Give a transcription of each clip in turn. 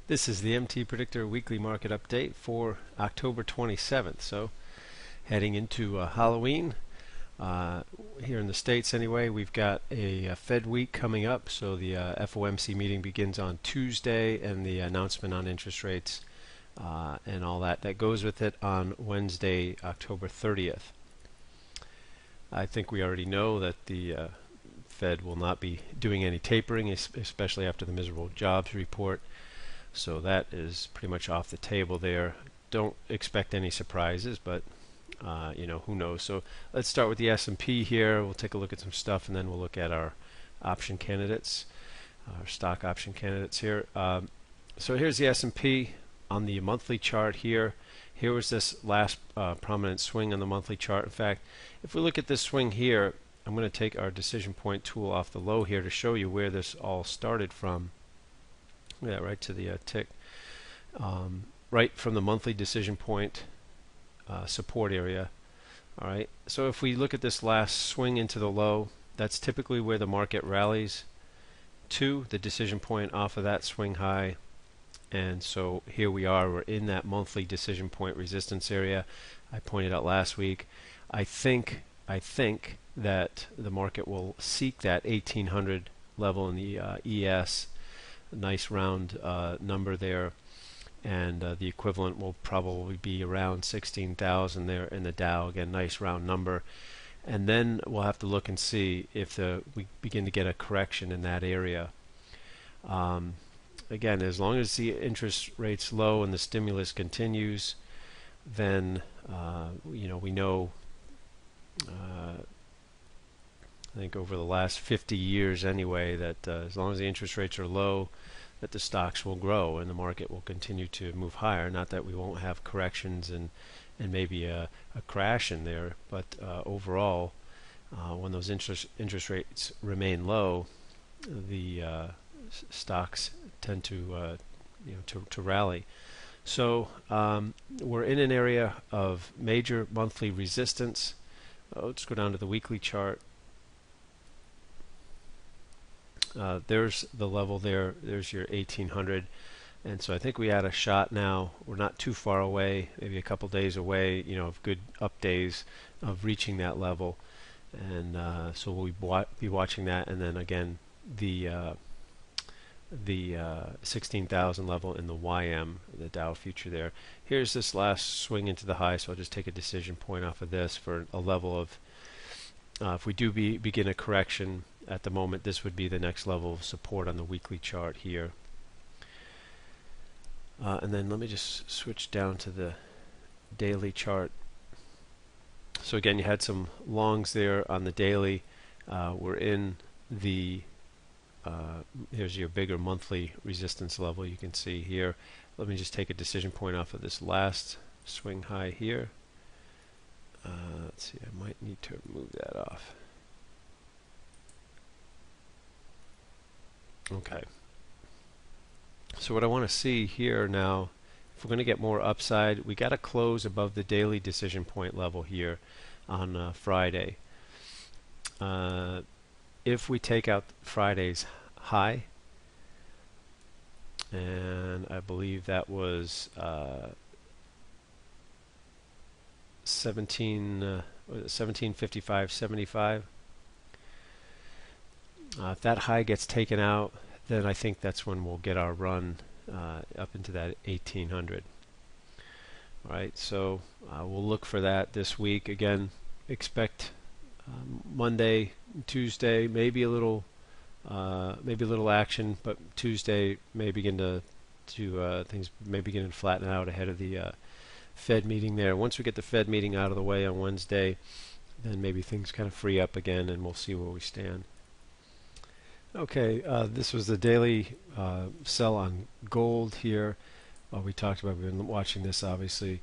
This is the MT Predictor weekly market update for October 27th. So heading into Halloween, here in the States anyway, we've got a Fed week coming up. So the FOMC meeting begins on Tuesday, and the announcement on interest rates and all that goes with it on Wednesday, October 30th. I think we already know that the Fed will not be doing any tapering, especially after the miserable jobs report. So that is pretty much off the table there. Don't expect any surprises, but who knows. So let's start with the S&P here. We'll take a look at some stuff, and then we'll look at our option candidates, our stock option candidates here. So here's the S&P on the monthly chart here. Here was this last prominent swing on the monthly chart. In fact, if we look at this swing here, I'm going to take our decision point tool off the low here to show you where this all started from. Yeah, right to the tick. Right from the monthly decision point support area. All right. So if we look at this last swing into the low, that's typically where the market rallies to the decision point off of that swing high. And so here we are. We're in that monthly decision point resistance area. I pointed out last week. I think that the market will seek that 1800 level in the ES. A nice round number there, and the equivalent will probably be around 16,000 there in the Dow. Again, nice round number, and then we'll have to look and see if we begin to get a correction in that area. Again, as long as the interest rate's low and the stimulus continues, then we know. I think over the last 50 years anyway, that as long as the interest rates are low, that the stocks will grow and the market will continue to move higher. Not that we won't have corrections and maybe a crash in there, but overall, when those interest rates remain low, the stocks tend to rally. So we're in an area of major monthly resistance. Let's go down to the weekly chart. There's the level there. There's your 1800, and so I think we had a shot now. We're not too far away, maybe a couple days away, of good up days of reaching that level, and so we'll be watching that, and then again the 16,000 level in the YM, the Dow future there. Here's this last swing into the high, so I'll just take a decision point off of this for a level of, if we do begin a correction. At the moment, this would be the next level of support on the weekly chart here. And then let me just switch down to the daily chart. So again, you had some longs there on the daily. We're in the, here's your bigger monthly resistance level you can see here. Let me just take a decision point off of this last swing high here. Let's see, I might need to move that off. Okay, so what I want to see here now, if we're going to get more upside, we got to close above the daily decision point level here on Friday. If we take out Friday's high, and I believe that was 1755.75. If that high gets taken out, then I think that's when we'll get our run up into that 1800. All right, so we'll look for that this week. Again, expect Monday, Tuesday, maybe a little action, but Tuesday may begin to things may begin to flatten out ahead of the Fed meeting there. Once we get the Fed meeting out of the way on Wednesday, then maybe things kind of free up again, and we'll see where we stand. Okay, this was the daily sell on gold here. We talked about, we've been watching this obviously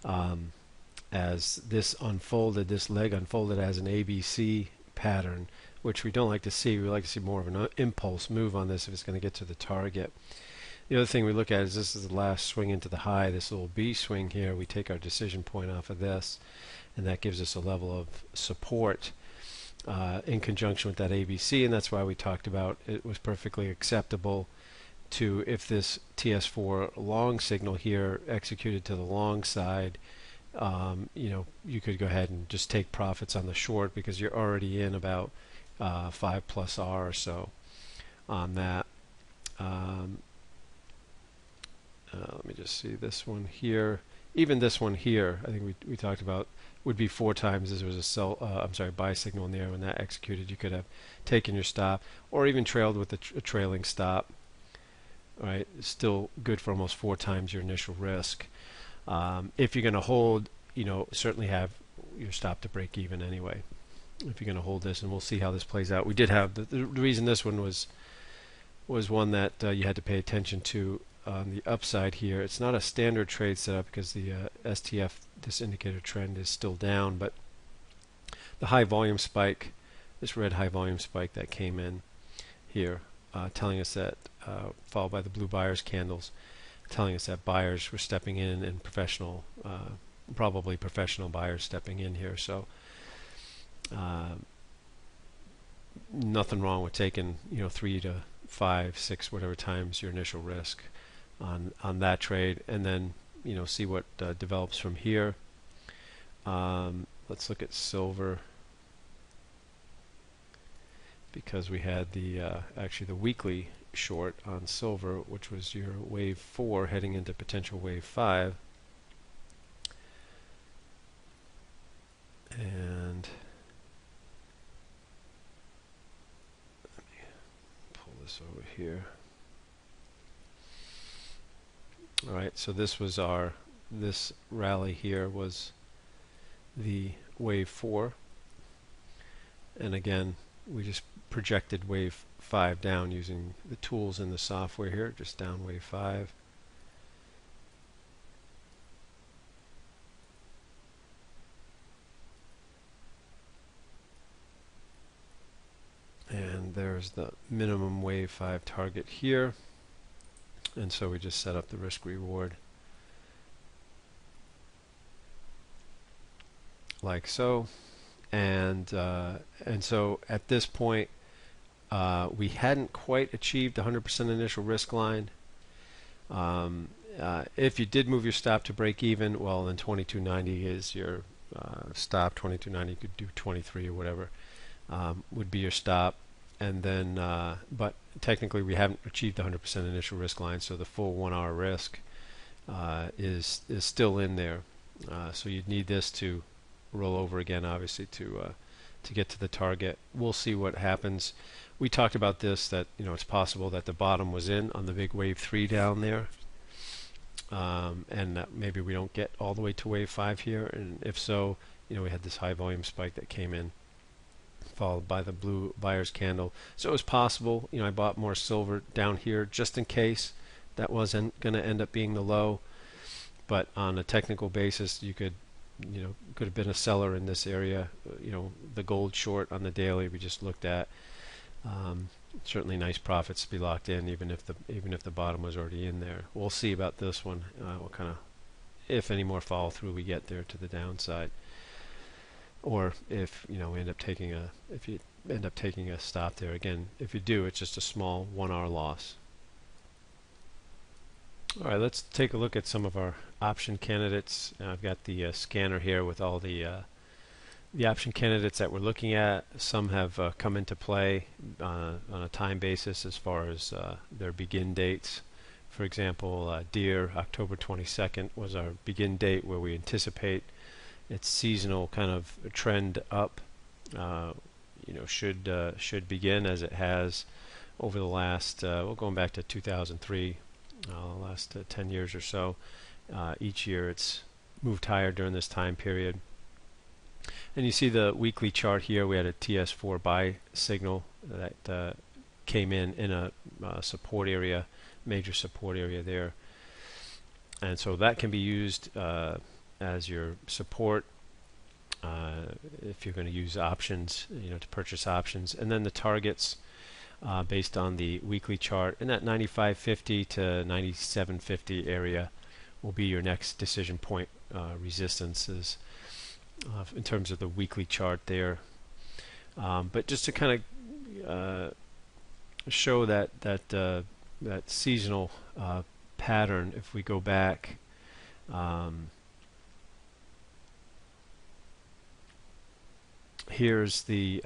as this unfolded, this leg unfolded as an ABC pattern, which we don't like to see. We like to see more of an impulse move on this if it's going to get to the target. The other thing we look at is this is the last swing into the high, this little B swing here. We take our decision point off of this, and that gives us a level of support in conjunction with that ABC, and that's why we talked about it was perfectly acceptable to if this TS4 long signal here executed to the long side, you could go ahead and just take profits on the short because you're already in about 5+ R or so on that. Let me just see this one here. Even this one here, I think we talked about, would be 4 times. This was a buy signal in there. When that executed, you could have taken your stop, or even trailed with a trailing stop. All right, still good for almost 4 times your initial risk. If you're going to hold, certainly have your stop to break even anyway. If you're going to hold this, and we'll see how this plays out. We did have the reason this one was one that you had to pay attention to on the upside here. It's not a standard trade setup because the STF, this indicator trend, is still down, but the high volume spike, this red high volume spike that came in here, telling us that, followed by the blue buyers candles, telling us that buyers were stepping in, and professional, probably professional buyers stepping in here. So nothing wrong with taking 3 to 5, 6, whatever times your initial risk on that trade, and then see what develops from here. Let's look at silver, because we had the actually the weekly short on silver, which was your wave 4 heading into potential wave 5. And let me pull this over here. All right, so this rally here was the wave 4, and again we just projected wave 5 down using the tools in the software here, just down wave 5. And there's the minimum wave 5 target here. And so we just set up the risk reward like so, and so at this point we hadn't quite achieved 100% initial risk line. If you did move your stop to break even, well, then 2290 is your stop. 2290, you could do 23 or whatever would be your stop. And then, but technically we haven't achieved 100% initial risk line, so the full 1 hour risk is still in there. So you'd need this to roll over again, obviously, to get to the target. We'll see what happens. We talked about this, that it's possible that the bottom was in on the big wave 3 down there, and that maybe we don't get all the way to wave 5 here. And if so, we had this high volume spike that came in, followed by the blue buyer's candle. So it was possible, I bought more silver down here just in case that wasn't going to end up being the low. But on a technical basis, you could have been a seller in this area. The gold short on the daily we just looked at, certainly nice profits to be locked in, even if the bottom was already in there. We'll see about this one, what kind of, if any more follow through we get there to the downside, or if we end up taking a stop there. Again, if you do, it's just a small 1 hour loss. All right, let's take a look at some of our option candidates. I've got the scanner here with all the option candidates that we're looking at. Some have come into play on a time basis as far as their begin dates. For example, Deere, October 22nd was our begin date, where we anticipate its seasonal kind of trend up should begin, as it has over the last going back to 2003, last 10 years or so. Each year it's moved higher during this time period. And you see the weekly chart here. We had a TS4 buy signal that came in a support area, major support area there, and so that can be used as your support if you're going to use options, to purchase options. And then the targets based on the weekly chart in that 95.50 to 97.50 area will be your next decision point resistances in terms of the weekly chart there. But just to kind of show that that seasonal pattern. If we go back, here's the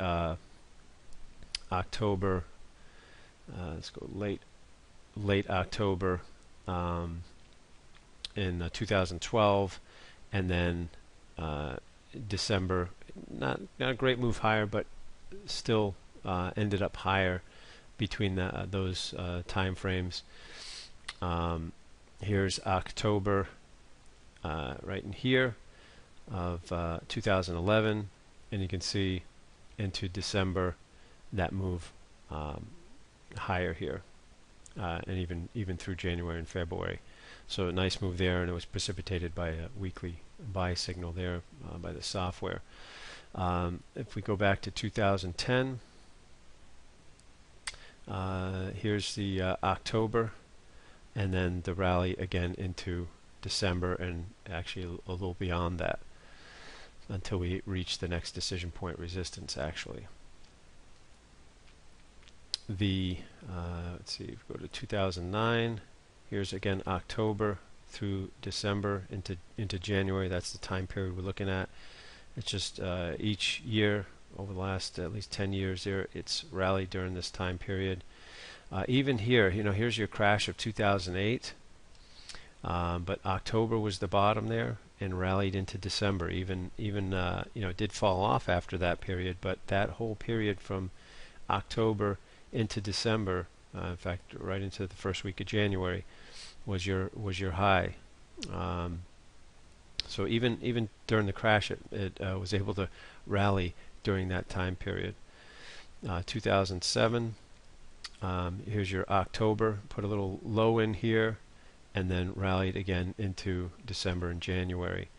October. Let's go late October in 2012, and then December. Not a great move higher, but still ended up higher between those time frames. Here's October right in here of 2011, and you can see into December that move higher here, and even through January and February. So a nice move there, and it was precipitated by a weekly buy signal there by the software. If we go back to 2010, here's the October, and then the rally again into December, and actually a little beyond that until we reach the next decision point resistance. Actually, let's see, if we go to 2009, here's again October through December into January. That's the time period we're looking at. It's just each year over the last at least 10 years there, it's rallied during this time period. Even here, here's your crash of 2008, but October was the bottom there and rallied into December. Even it did fall off after that period, but that whole period from October into December, in fact, right into the first week of January, was your high. So even during the crash, it was able to rally during that time period. 2007, here's your October, put a little low in here, and then rallied again into December and January.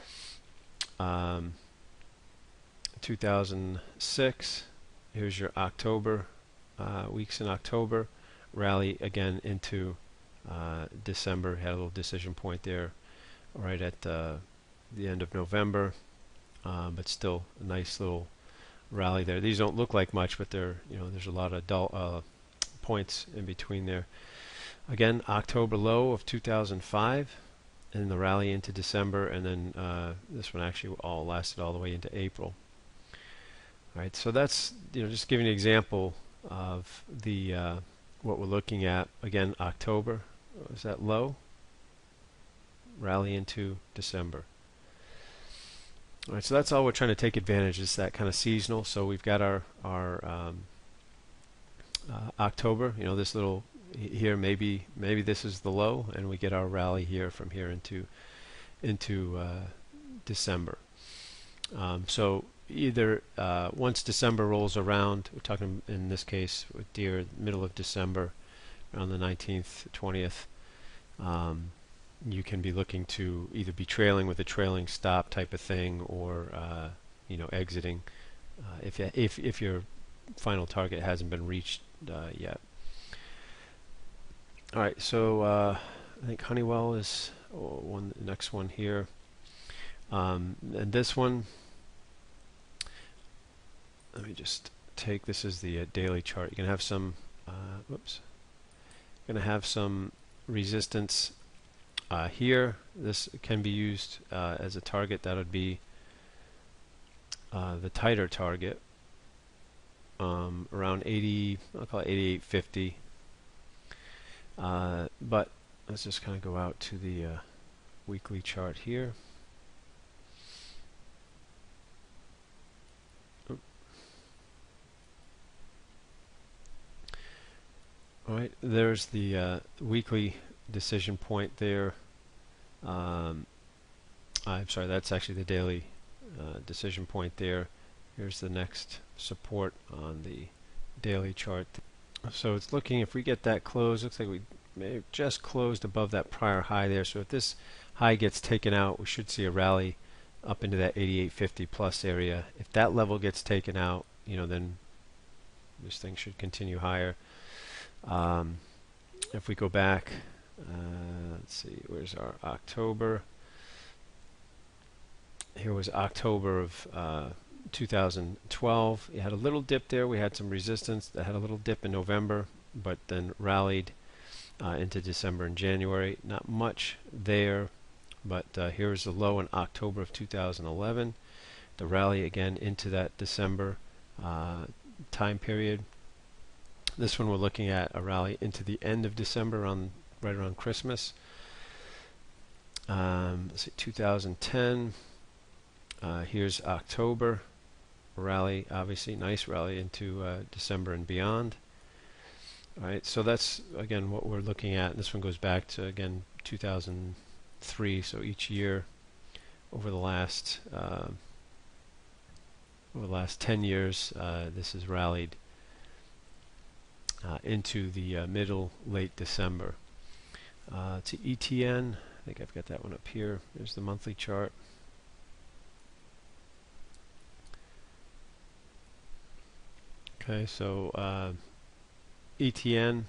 2006, here's your October, weeks in October, rally again into December. Had a little decision point there right at the end of November, but still a nice little rally there. These don't look like much, but there's a lot of points in between there. Again, October low of 2005, and the rally into December, and then this one actually all lasted all the way into April. All right, so that's just giving an example of the what we're looking at. Again, October was that low, rally into December. All right, so that's all we're trying to take advantage is that kind of seasonal. So we've got our October. This little here, maybe this is the low, and we get our rally here from here into December. So either once December rolls around, we're talking in this case with deer middle of December, around the 19th, 20th. You can be looking to either be trailing with a trailing stop type of thing, or exiting if your final target hasn't been reached yet. All right, so I think Honeywell is the next one here, and this one. Let me just take this as the daily chart. You can have some. Going to have some resistance here. This can be used as a target. That would be the tighter target, around 80. I'll call it 88.50. But let's just kind of go out to the weekly chart here. All right, there's the weekly decision point there. I'm sorry, that's actually the daily decision point there. Here's the next support on the daily chart. So it's looking, if we get that close, looks like we may have just closed above that prior high there. So if this high gets taken out, we should see a rally up into that 88.50 plus area. If that level gets taken out, then this thing should continue higher. If we go back, let's see, where's our October? Here was October of 2012. You had a little dip there. We had some resistance that had a little dip in November, but then rallied into December and January. Not much there, but here's the low in October of 2011. The rally again into that December time period. This one we're looking at a rally into the end of December, right around Christmas. Let's see, 2010. Here's October. Rally, obviously nice rally into December and beyond. All right, so that's again what we're looking at. This one goes back to again 2003. So each year over the last 10 years, this has rallied into the late December. To ETN, I think I've got that one up here. There's the monthly chart. Okay, so ETN.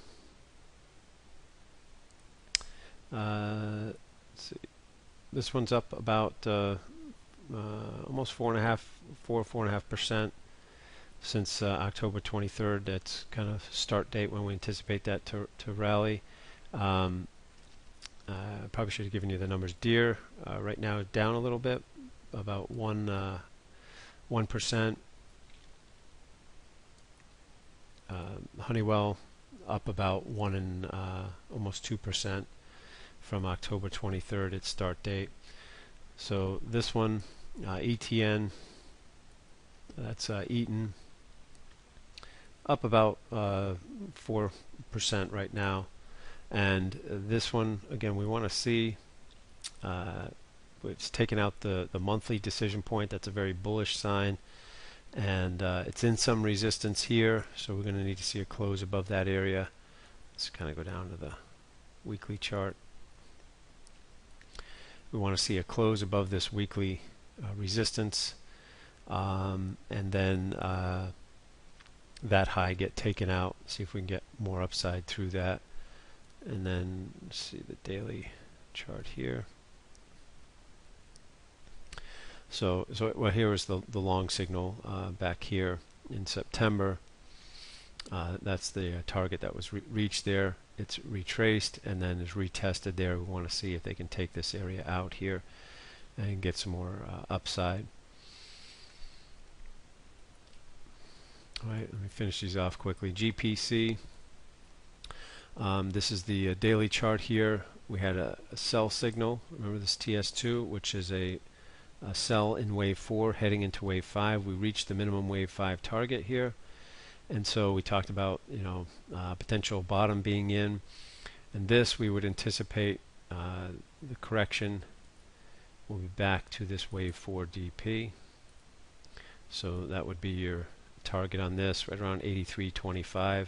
Let's see. This one's up about almost 4.5% since October 23rd. That's kind of start date when we anticipate that to rally. Probably should have given you the numbers. Deere right now down a little bit, about 1%. Honeywell up about almost 2% from October 23rd, its start date. So this one, ETN, that's Eaton, up about 4% right now. And this one, again, we want to see, it's taken out the monthly decision point. That's a very bullish sign. And it's in some resistance here, so we're going to need to see a close above that area. Let's kind of go down to the weekly chart. We want to see a close above this weekly resistance, and then that high get taken out. See if we can get more upside through that. And then see the daily chart here. So well, here is the long signal back here in September. That's the target that was reached there. It's retraced and then is retested there. We want to see if they can take this area out here and get some more upside. All right, let me finish these off quickly. GPC. This is the daily chart here. We had a sell signal. Remember this TS2, which is a sell in wave 4 heading into wave 5. We reached the minimum wave 5 target here, and so we talked about potential bottom being in, and this we would anticipate the correction will be back to this wave 4 DP. So that would be your target on this, right around 83.25.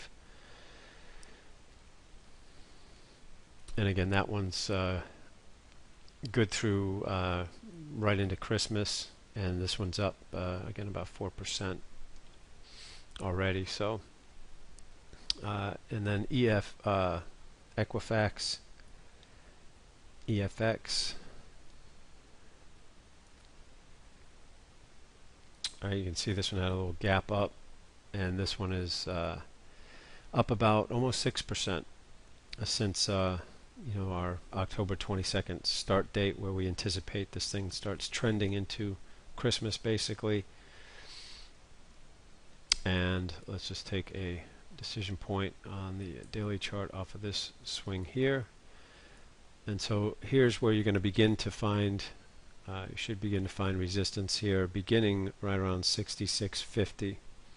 And again, that one's good through right into Christmas, and this one's up again about 4% already. So and then Equifax, EFX. All right, you can see this one had a little gap up, and this one is up about almost 6% since our October 22nd start date, where we anticipate this thing starts trending into Christmas basically. And let's just take a decision point on the daily chart off of this swing here. And so here's where you're going to begin to find, you should begin to find resistance here, beginning right around 66.50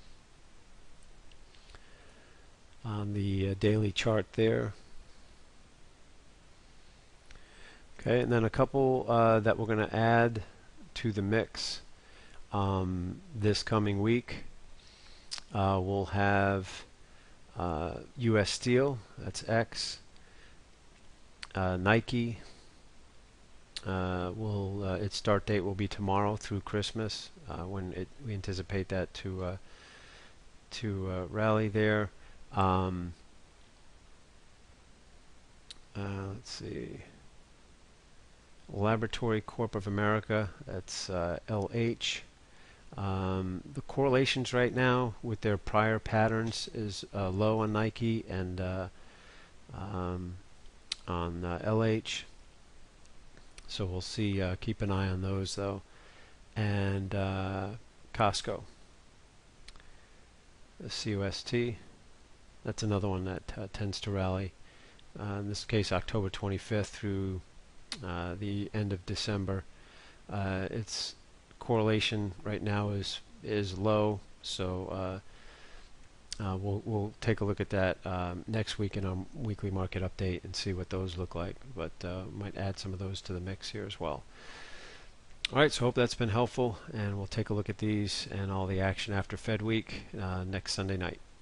on the daily chart there. Okay, and then a couple that we're going to add to the mix this coming week. We'll have U.S. Steel, that's X. Nike, its start date will be tomorrow through Christmas, when we anticipate that to rally there. Let's see. Laboratory Corp of America, that's LH. The correlations right now with their prior patterns is low on Nike, and on LH. So we'll see. Keep an eye on those though. And Costco, the COST. That's another one that tends to rally. In this case, October 25th through the end of December. Its correlation right now is low, so we'll take a look at that next week in our weekly market update and see what those look like. But might add some of those to the mix here as well. All right, so hope that's been helpful, and we'll take a look at these and all the action after Fed Week next Sunday night.